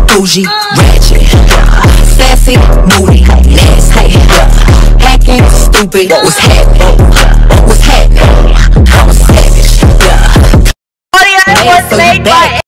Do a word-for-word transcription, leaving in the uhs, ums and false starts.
bougie, ratchet, yeah. Sassy, moody, nasty, yeah. Hacking, stupid, what's happening? What's happening? I'm a savage, yeah. Audio was made by